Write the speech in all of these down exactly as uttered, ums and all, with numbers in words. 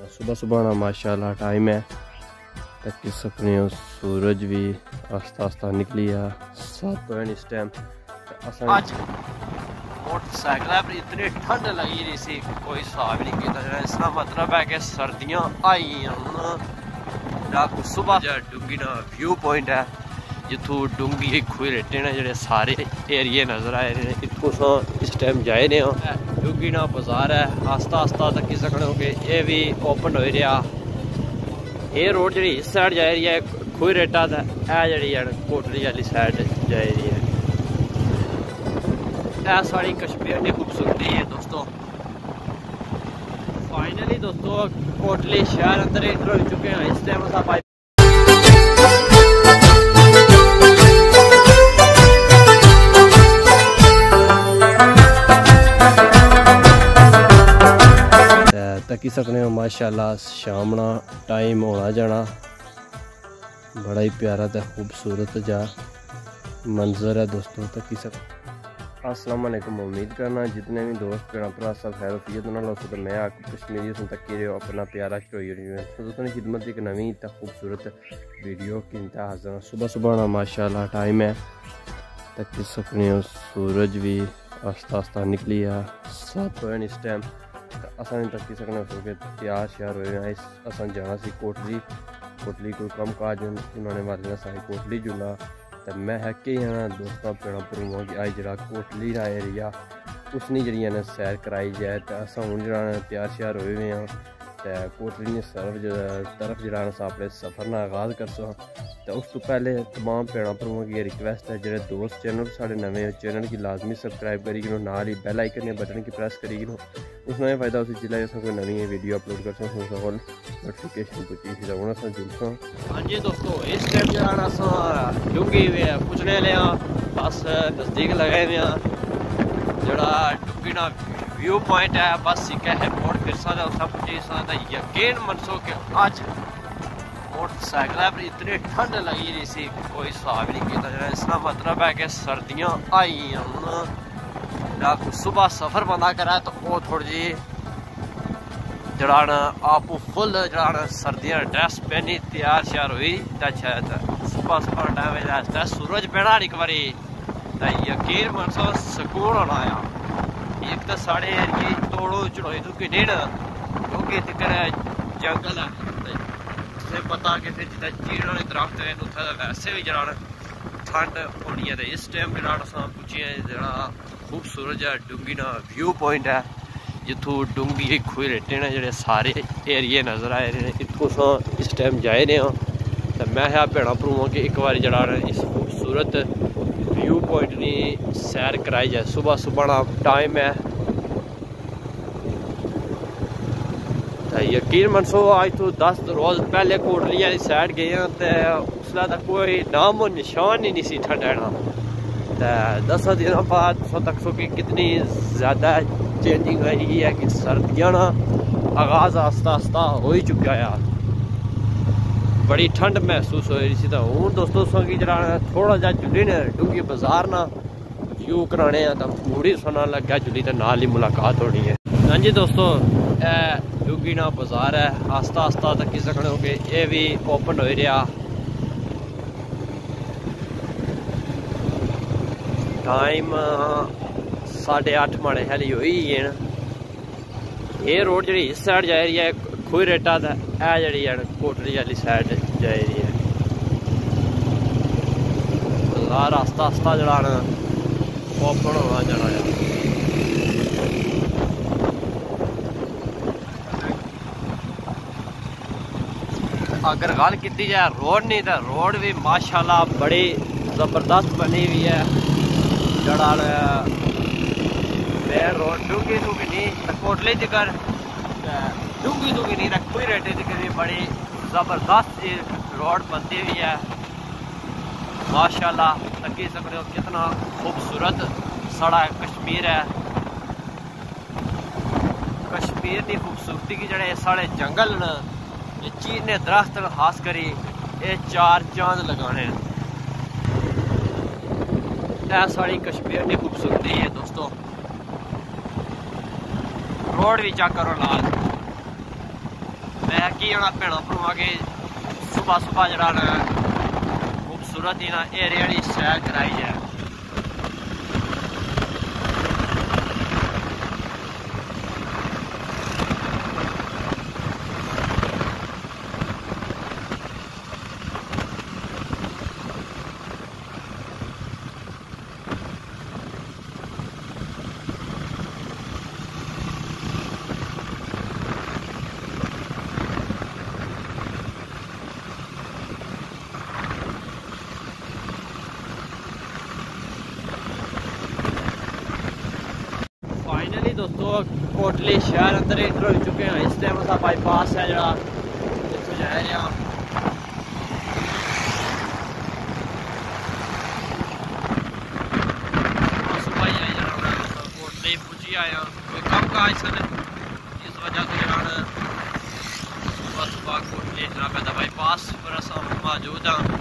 सुबह सुबह ना माशाल्लाह टाइम है तक सकने हो सूरज भी आस्ता आस्ता निकली है सात बजे इस टाइम आज मोटरसाइकिल पर इतनी ठंड लगी रही सी कोई हिसाब नहीं किया। इसका मतलब है कि सर्दियाँ आई हूँ सुबह डूंगी ना व्यू पॉइंट है जितों डूंगी खुई रेटे ने जेडे सारे एरिए नजर आए हैं इतों इस टाइम जाए ने डूंगी ना बाजार है आस्ता आस्ता तक सकने हो कि ये भी ओपन हो रहा ये रोड जी इस साइड जा रही है खुई रेटा तो यह जी कोटली वाली साइड जा रही है। यह सारी कश्मीर की खूबसूरती है दोस्तों। फाइनली दोस्तों कोटली शहर अंदर एंटर हो चुके हैं इस टाइम अस तकी सकने हो माशाल्लाह शामना टाइम होना जाना बड़ा ही प्यारा तो खूबसूरत जा मंजर है दोस्तों। तकी सक अस्सलाम वालेकुम उम्मीद करना जितने भी दोस्त भैन भरा सब खैर तो मैं आपको कश्मीरी सुन तक रहे हो अपना प्यारा चढ़ोई दोस्तों की खिदमत एक नवी तो खूबसूरत वीडियो की इंतहा हाजिर। सुबह सुबह ना माशाल्लाह टाइम है तकी सकने हो सूरज भी आस्ता आस्ता निकली है सात बजे इस टाइम असा नहीं तकी सकने हो कि तैयार श्यार हुए असा जाना सी कोटली कोटली कोई कम काज उन्होंने वाले सारी कोटली जुला तो मैं है कि दोस्तों भैन भरावां की अज जरा कोटली का एरिया उसनी जी ने सैर कराई जाए तो अस हूँ जरा तैयार श्यार हुए हुए हैं तो कोटली ने सरफ तरफ जरा अपने सफ़र का आगाज़ कर सो तो उस तो पहले तमाम भैन भरावां की रिक्वेस्ट है जो दोस्त चैनल साढ़े नवे चैनल की लाजमी सबसक्राइब करी गिनो नाल ही बैल आइकन बटन की प्रेस करी गिनो उसमें यह फायदा उस जिला कोई नवी वीडियो अपलोड कर सको को नोटिफिकेशन पुची थी तो उन्होंने जुड़सो। हाँ जी दोस्तों इस टाइम जरा डूंगी पुछने लिया बस नज़दीक लगे हुए हैं जरा डूंगी ना व्यू पॉइंट है बस एक है मोड़ फिर सा उस पुजी सा यकीन मनसो कि अज मोटरसाइकिल पर इतनी ठंड लगी रही सी कोई हिसाब नहीं किया। इसका मतलब है कि सर्दियाँ आई हूँ सुबह सफ़र बंदा करा तो वो थोड़ी जी जरा आप फुल जरा सर्दियाँ ड्रेस पहनी तैयार श्यार हुई तो शायद सुबह सुबह टाइम सूरज पैना एक बारी तो यकीन मनसो सुकून होना आया। एक तो साढ़े एरिए तोड़ो चढ़ोई तो कि नहीं क्योंकि जंगल है पता कि जितना चीड़ वाले दरख्त है उत्थे वैसे भी जरा ठंड होनी है तो इस टाइम जरा पुजे जरा खूबसूरत जहा डूंगी ना व्यू पॉइंट है जितों डूंगी खुई रेटे ने जेडे सारे एरिए नजर आए हैं इतों इस टाइम जाए ने तो मैं है भैन भरावां कि एक बार जरा इस खूबसूरत व्यू पॉइंट की सैर कराई जाए। सुबह सुबह ना टाइम है तो यकीन मनसो अज तो दस रोज पहले कोटली वाली साइड गए हैं तो उसका तो कोई नाम और निशान ही नहीं सी ठंडा तो दस दिनों बाद सौ तक सो कि कितनी ज़्यादा चेंजिंग आई है कि सर्दियाँ ना आगाज़ आस्ता आस्ता हो ही चुका है बड़ी ठंड महसूस हो रही थी तो हूँ दोस्तों संगी जरा थोड़ा जहा जुली ने डूंगी बाजार ना व्यू कराने तो पूरी सुना लग्या जुली तो नाल ही मुलाकात होनी है। हाँ जी दोस्तों डूंगी ना बाजार है आस्ता आस्ता तक की सकने हो कि ये भी ओपन हो रहा टाइम साढ़े अठ माड़े हाली हो ही है ये रोड जी इस साइड जा रही है खुई रेटा तो यह जी कोटली वाली साइड जा रही है बाजार आस्ता आस्ता जरा ओपन होना जाना है। अगर गल की जाए रोड नहीं तो रोड भी माशाल्लाह बड़ी जबरदस्त बनी हुई है जड़ा मेन रोड डूंगी तो भी नहीं कोटली तक डूंगी तो भी नहीं रखी रेटे तक भी बड़ी जबरदस्त रोड बनती हुई है माशाल्लाह। तकी सकते हो कितना खूबसूरत साड़ा कश्मीर है। कश्मीर की खूबसूरती की जड़े साढ़े जंगल न ये चीरने दरख्त खास करी ये चार चांद लगाने यह सारी कश्मीर की खूबसूरती है दोस्तों। रोड भी चेक करो लाल बाकी होना भैन भ्रावां के सुबह सुबह जरा खूबसूरत ही ना एरिया की सैर कराई जाए। फाइनली दोस्तों कोटली शहर अंदर एंटर हो चुके हैं। इस टाइम असा बाईपास है जरा इतों जा रहे हैं। सुबह ही आई जरा कोटली पुजी आया कोई कम काज सन इस वजह से जरा सुबह सुबह कोटली जरा पैदा बाईपास पर असा मौजूद हाँ।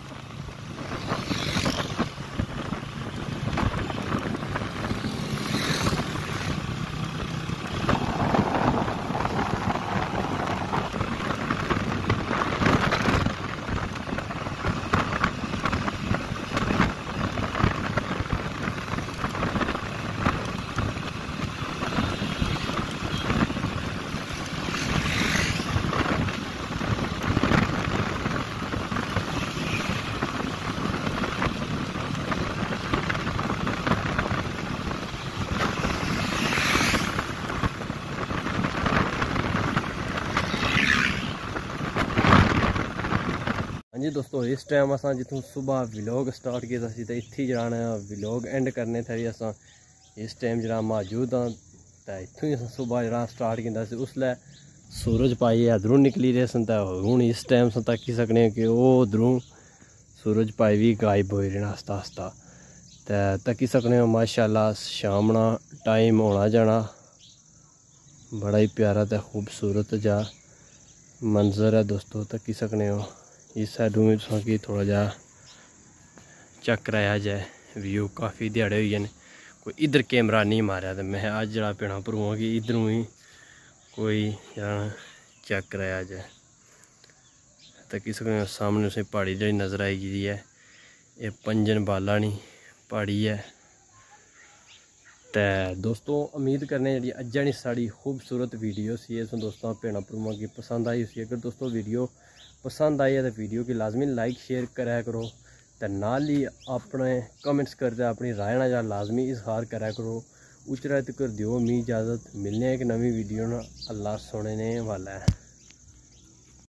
हाँ जी दोस्तों इस टाइम असा जितों सुबह व्लॉग स्टार्ट किया तो इत्थे जरा व्लॉग एंड करने थे असा इस टाइम जरा मौजूद हाँ। तो इतों ही अस सुबह जरा स्टार्ट किया उसलै सूरज पाई इधरों निकली रहे सन। हूँ इस टाइम अस तकी सकने कि वो उधरों सूरज पाई भी गायब हो रहे आस्ता आस्ता। तो तकी सकने माशाल्लाह शामना टाइम होना जाना बड़ा ही प्यारा तो खूबसूरत जा मंजर है दोस्तों। तकी सकने हो इस साइडों में कि थोड़ा जा चेक कराया जाए व्यू काफ़ी दिहाड़े हुई जाने कोई इधर कैमरा नहीं मारा। तो मैं अज जरा भैन भ्रावां कि इधरों ही कोई चेक कराया जाए। तो किस सामने उसे पहाड़ी जी नज़र आई गई है ये पंजन बालानी पहाड़ी है। तो दोस्तों उम्मीद करने जी अज्जा नी साड़ी खूबसूरत वीडियो सी इस दोस्तों भैन भ्रावां की पसंद आई उसी। अगर दोस्तों वीडियो पसंद आई है तो वीडियो की लाजमी लाइक शेयर कराया करो। तो नाल ही अपने कमेंट्स करते अपनी राय ना जा लाजमी इजहार कराया करो। उचरा तक दियो मी इजाज़त मिलने एक नवी वीडियो ना अल्लाह सुनने वाला है।